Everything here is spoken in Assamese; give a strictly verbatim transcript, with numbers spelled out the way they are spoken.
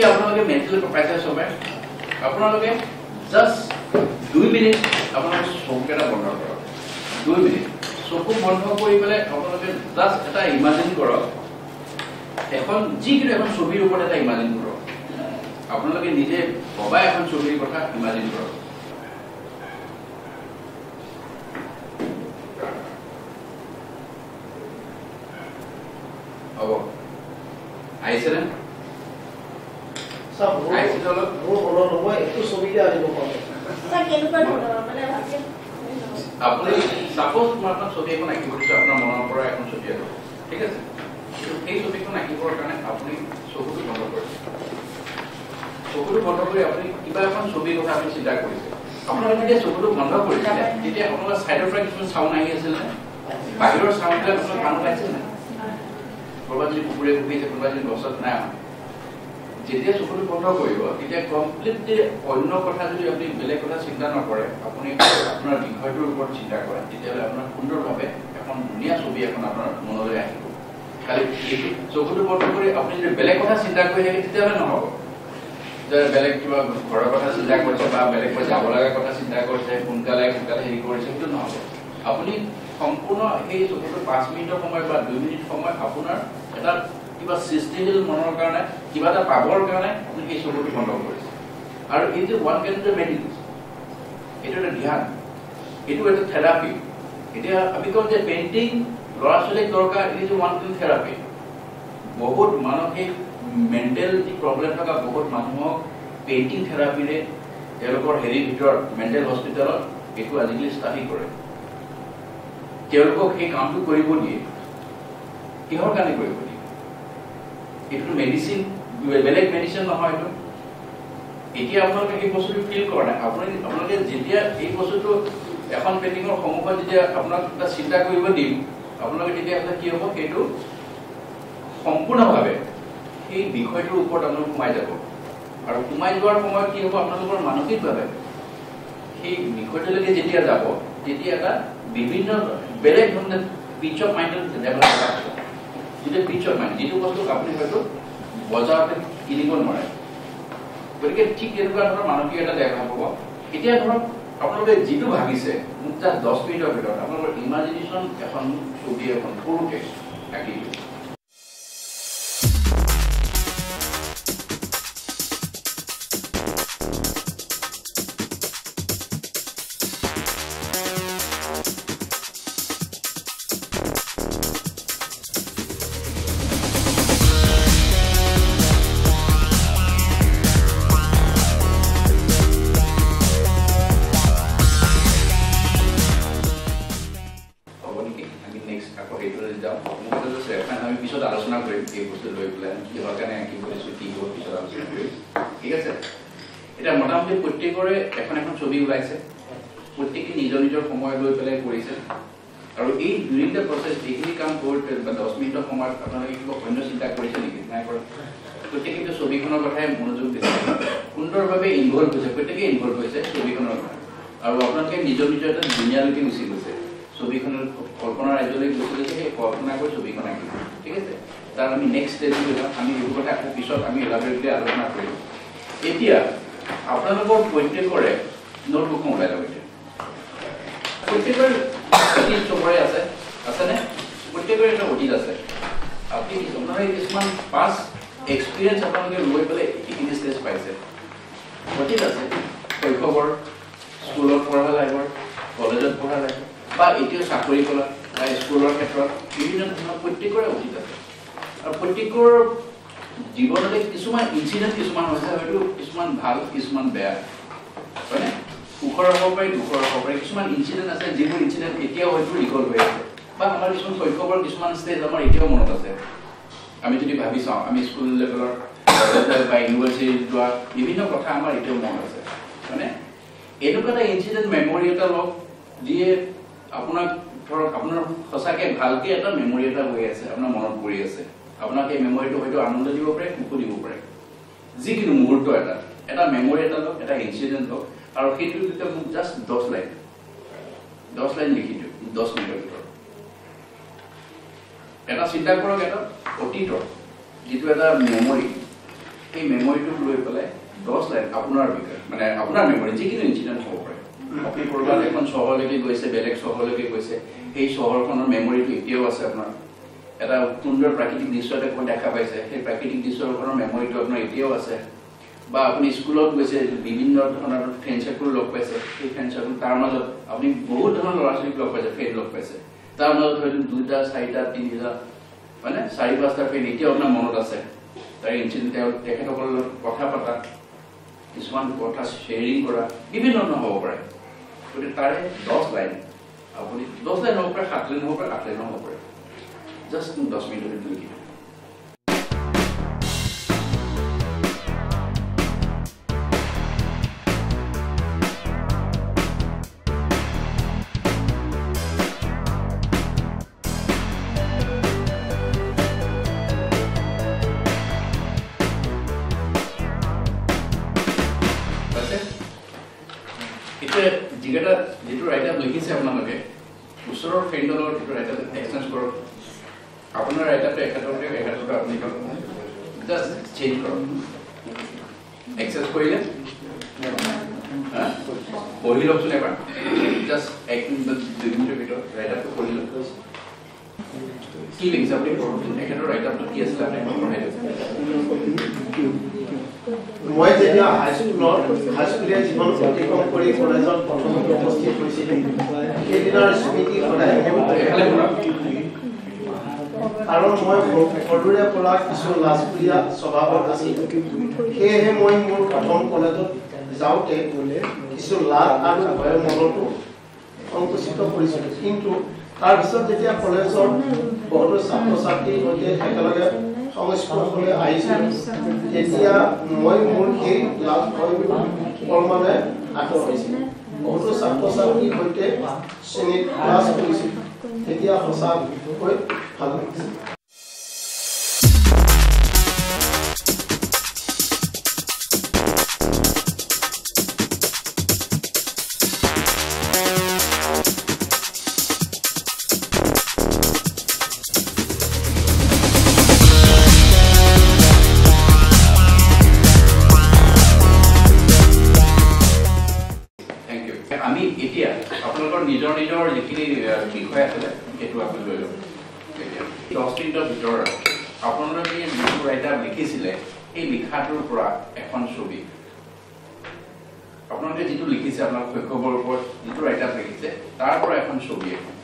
আপোনালোকে মেণ্টেল পাইছে সবে আপোনালোকে জাস্ট দুই মিনিট আপোনালোকে চকুকেইটা বন্ধ কৰক দুই মিনিট চকু বন্ধ কৰি পেলাই আপোনালোকে জাস্ট এটা ইমাজিন কৰক এখন যিকোনো এখন ছবিৰ ওপৰত এটা ইমাজিন কৰক আপোনালোকে নিজে ভবা এখন ছবিৰ কথা ইমাজিন কৰক হ'ব আইছে না সব আইছে চলো ও হলো নয় একটু ছবিটা আনিব পারে স্যার কেনেকুৱা ধৰণৰ মানে ভালকে আপনি সাপোজ মই আপনার ছবি এখন আঁকিব দিছো আপনার মনৰ পৰা এখন ছবি আছে ঠিক আছে এই ছবিখন আঁকিবৰ কাৰণে আপুনি চকুটো বন্ধ কৰক চকুটো বন্ধ কৰি আপুনি কিবা এখন ছবিৰ কথা আপুনি চিন্তা কৰিছে আপোনালোকে যেতিয়া চকুটো বন্ধ কৰিছে তেতিয়া আপোনালোকৰ সাইডৰ পৰা কিছুমান সাউণ্ড আহি আছিল নে বাহিৰৰ সাউণ্ডবিলাক আপোনালোকে কাণ পাইছে নে কৰবাত যদি কুকুৰে ভুকিছে কৰবাত যদি গছত নাই যেতিয়া চকুটো বন্ধ কৰিব তেতিয়া কমপ্লিটলি অন্য কথা যদি আপুনি বেলেগ কথা চিন্তা নকৰে আপুনি আপোনাৰ বিষয়টোৰ ওপৰত চিন্তা কৰে তেতিয়াহ'লে আপোনাৰ সুন্দৰভাৱে এখন ধুনীয়া ছবি এখন আপোনাৰ মনলৈ আহিব খালি চকুটো বন্ধ কৰি আপুনি যদি বেলেগ কথা চিন্তা কৰি থাকে তেতিয়াহ'লে নহ'ব যে বেলেগ কিবা ঘৰৰ কথা চিন্তা কৰিছে বা বেলেগ ক'ৰবাত যাব লগা কথা চিন্তা কৰিছে সোনকালে সোনকালে হেৰি কৰিছে সেইটো নহ'ব আপুনি সম্পূৰ্ণ সেই চকুটো পাঁচ মিনিটৰ সময় বা দুই মিনিট সময় আপোনাৰ এটা কিবা সৃষ্টিশীল মনৰ কাৰণে কিবা এটা পাবৰ কাৰণে আপুনি সেই চকুটো বন্ধ কৰিছে আৰু এই যে ওৱান কেন মেডিটেশ্যন এইটো এটা ধ্যান এইটো এটা থেৰাপি এতিয়া আমি কওঁ যে পেইণ্টিং ল'ৰা ছোৱালীক দৰকাৰ এই যে ওৱান কেন থেৰাপি বহুত মানসিক মেণ্টেল যি প্ৰব্লেম থকা বহুত মানুহক পেইণ্টিং থেৰাপিৰে তেওঁলোকৰ হেৰিৰ ভিতৰত মেণ্টেল হস্পিটেলত এইটো আজিকালি ষ্টাডি কৰে তেওঁলোকক সেই কামটো কৰিব দিয়ে কিহৰ কাৰণে কৰিব দিয়ে এইটো মেডিচিন বেলেগ মেডিচিন নহয় এইটো এতিয়া আপোনালোকে এই বস্তুটো ফিল কৰা নাই আপুনি আপোনালোকে যেতিয়া এই বস্তুটো এখন পেইণ্টিঙৰ সন্মুখত যেতিয়া আপোনাক এটা চিন্তা কৰিব দিম আপোনালোকে তেতিয়া আপোনাৰ কি হ'ব সেইটো সম্পূৰ্ণভাৱে সেই বিষয়টোৰ ওপৰত আপোনালোক সোমাই যাব আৰু সোমাই যোৱাৰ সময়ত কি হ'ব আপোনালোকৰ মানসিকভাৱে সেই বিষয়টোলৈকে যেতিয়া যাব তেতিয়া এটা বিভিন্ন বেলেগ ধৰণৰ পিচ অফ মাইণ্ডত ডেভেলপ কৰা হ'ব যেটা পিচ অফ মাইণ্ড যিটো বস্তু আপুনি হয়তো বজাৰতে কিনিব নোৱাৰে গতিকে ঠিক এনেকুৱা ধৰণৰ মানসিক এটা দেখা পাব এতিয়া ধৰক আপোনালোকে যিটো ভাবিছে মোক তাত দহ মিনিটৰ ভিতৰত আপোনালোকৰ ইমাজিনেশ্যন এখন ছবি এখন সৰুকৈ আঁকি দিব আলোচনা কৰিম এই বস্তু লৈ পেলাই কিহৰ কাৰণে কি কৰিছো কি হ'ব পিছত আলোচনা কৰিম ঠিক আছে এতিয়া মোটামুটি প্ৰত্যেকৰে এখন এখন ছবি ওলাইছে প্ৰত্যেকে নিজৰ নিজৰ সময় লৈ পেলাই কৰিছে আৰু এই ডিউৰিং দ্য প্ৰচেছ এইখিনি কাম কৰোঁতে বা দহ মিনিটৰ সময়ত আপোনালোকে কিবা অন্য চিন্তা কৰিছে নেকি নাই কৰা প্ৰত্যেকে ছবিখনৰ কথাই মনোযোগ দিছে সুন্দৰভাৱে ইনভলভ হৈছে প্ৰত্যেকে ইনভলভ হৈছে ছবিখনৰ কথা আৰু আপোনালোকে নিজৰ নিজৰ এটা দুনিয়ালৈকে গুচি গৈছে ছবিখনৰ কল্পনা ৰাজ্যলৈ গুচি গৈছে সেই কল্পনা কৰি ছবিখন আঁকিব ঠিক আছে তাৰ আমি নেক্সট ষ্টেজলৈ যাম আমি এইবোৰ কথা আকৌ পিছত আমি এলাবৰেটলি আলোচনা কৰিম এতিয়া আপোনালোকৰ প্ৰত্যেকৰে নোটবুকখন ওলাই ল'ব এতিয়া প্ৰত্যেকৰ অতীত চবৰে আছে আছেনে প্ৰত্যেকৰে এটা অতীত আছে আপুনি আপোনালোকে কিছুমান পাষ্ট এক্সপিৰিয়েঞ্চ আপোনালোকে লৈ পেলাই এইখিনি ষ্টেজ পাইছে অতীত আছে শৈশৱৰ স্কুলত পঢ়া লাইফৰ কলেজত পঢ়া লাইফৰ বা এতিয়া চাকৰি কৰা বা স্কুলৰ ক্ষেত্ৰত বিভিন্ন ধৰণৰ প্ৰত্যেকৰে অতীত আছে আৰু প্ৰত্যেকৰ জীৱনতে কিছুমান ইনচিডেণ্ট কিছুমান হৈছে হয়তো কিছুমান ভাল কিছুমান বেয়া হয়নে সুখৰ হ'ব পাৰে দুখৰ হ'ব পাৰে কিছুমান ইনচিডেণ্ট আছে যিবোৰ ইনচিডেণ্ট এতিয়াও হয়তো ৰিকল হৈ আছে বা আমাৰ কিছুমান শৈশৱৰ কিছুমান ষ্টেজ আমাৰ এতিয়াও মনত আছে আমি যদি ভাবি চাওঁ আমি স্কুল লেভেলৰ বা ইউনিভাৰ্চিটিত যোৱা বিভিন্ন কথা আমাৰ এতিয়াও মনত আছে হয়নে এনেকুৱা এটা ইনচিডেণ্ট মেমৰি এটা লওক যিয়ে আপোনাক ধৰক আপোনাৰ সঁচাকৈ ভালকৈ এটা মেমৰি এটা হৈ আছে আপোনাৰ মনত পৰি আছে আপোনাক এই মেমৰিটো হয়তো আনন্দ দিব পাৰে সুখ দিব পাৰে যিকোনো মুহূৰ্ত এটা এটা মেমৰি এটা লওক এটা ইনচিডেণ্ট লওক আৰু সেইটোৰ ভিতৰত মোক জাষ্ট দহ লাইন দহ লাইন লিখি দিওঁ দহ মিনিটৰ ভিতৰত এটা চিন্তা কৰক এটা অতীতৰ যিটো এটা মেমৰি সেই মেমৰিটোক লৈ পেলাই দহ লাইন আপোনাৰ বিষয়ে মানে আপোনাৰ মেমৰি যিকোনো ইনচিডেণ্ট হ'ব পাৰে আপুনি ক'ৰবাত এখন চহৰলৈকে গৈছে বেলেগ চহৰলৈকে গৈছে সেই চহৰখনৰ মেমৰিটো এতিয়াও আছে আপোনাৰ এটা সুন্দৰ প্ৰাকৃতিক দৃশ্য এটা ক'ৰবাত দেখা পাইছে সেই প্ৰাকৃতিক দৃশ্যখনৰ মেমৰিটো আপোনাৰ এতিয়াও আছে বা আপুনি স্কুলত গৈছে বিভিন্ন ধৰণৰ ফ্ৰেণ্ড চাৰ্কুল লগ পাইছে সেই ফ্ৰেণ্ড চাৰ্কুল তাৰ মাজত আপুনি বহুত ধৰণৰ ল'ৰা ছোৱালীক লগ পাইছে ফ্ৰেণ্ড লগ পাইছে তাৰ মাজত হয়তো দুটা চাৰিটা তিনিটা মানে চাৰি পাঁচটা ফ্ৰেণ্ড এতিয়াও আপোনাৰ মনত আছে তাৰ ইনচিডেণ্ট তেখেতসকলৰ লগত কথা পতা কিছুমান কথা শ্বেয়াৰিং কৰা বিভিন্ন ধৰণৰ হ'ব পাৰে গতিকে তাৰে দহ লাইন আপুনি দহ লাইন হ'ব পাৰে সাত লাইন হ'ব পাৰে আঠ লাইন হ'ব পাৰে জাষ্ট দহ মিনিটত লিখিব যিকেইটা যিটো ৰাইটাৰ লিখিছে আপোনালোকে ওচৰৰ ফ্ৰেণ্ডৰ লগত যিটো ৰাইটাৰ এক্সচেঞ্জ কৰক আপোনাৰ ৰাইটাৰটো এখেতৰকে এখেতৰটো আপুনি জাষ্ট চেঞ্জ কৰক এক্সেঞ্জ কৰিলে পঢ়ি লওকচোন এবাৰ জাষ্ট এক মিনিট দুই মিনিটৰ ভিতৰত ৰাইটাৰটো পঢ়ি লওক কি লিখিছে আপুনি পঢ়কচোন এখেতৰ ৰাইটাৰটো কি আছিলে আপুনি পঢ়াই দিয়ক মই যেতিয়া হাইস্কুলৰ হাইস্কুলীয়া জীৱন অতিক্ৰম কৰি কলেজত প্ৰথমতে উপস্থিত হৈছিলোঁ সেইদিনাৰ স্মৃতি সদায় কাৰণ মই সৰুৰে পৰা কিছু লাজকুৰীয়া স্বভাৱত আছিলোঁ সেয়েহে মই মোৰ প্ৰথম কলেজত যাওঁতে কিছু লাজ আৰু ভয়ৰ মনতো সংকুচিত কৰিছিলোঁ কিন্তু তাৰপিছত যেতিয়া কলেজৰ বহুতো ছাত্ৰ ছাত্ৰীৰ সৈতে একেলগে সংস্পৰ্শলৈ আহিছিলোঁ তেতিয়া মই মোৰ সেই লাভ ক্ৰমান্বয়ে আঁতৰ হৈছিলোঁ বহুতো ছাত্ৰ ছাত্ৰীৰ সৈতে শ্ৰেণীত ক্লাছ কৰিছিলোঁ তেতিয়া সঁচাকৈ ভাল লাগিছিল আমি এতিয়া আপোনালোকৰ নিজৰ নিজৰ যিখিনি বিষয় আছিলে সেইটো আপুনি লৈ লওক এতিয়া দহ মিনিটৰ ভিতৰত আপোনালোকে যিটো ৰাইটাৰ লিখিছিলে এই লিখাটোৰ পৰা এখন ছবি আপোনালোকে যিটো লিখিছে আপোনাৰ শৈশৱৰ ওপৰত যিটো ৰাইটাৰ লিখিছে তাৰ পৰা এখন ছবি এখন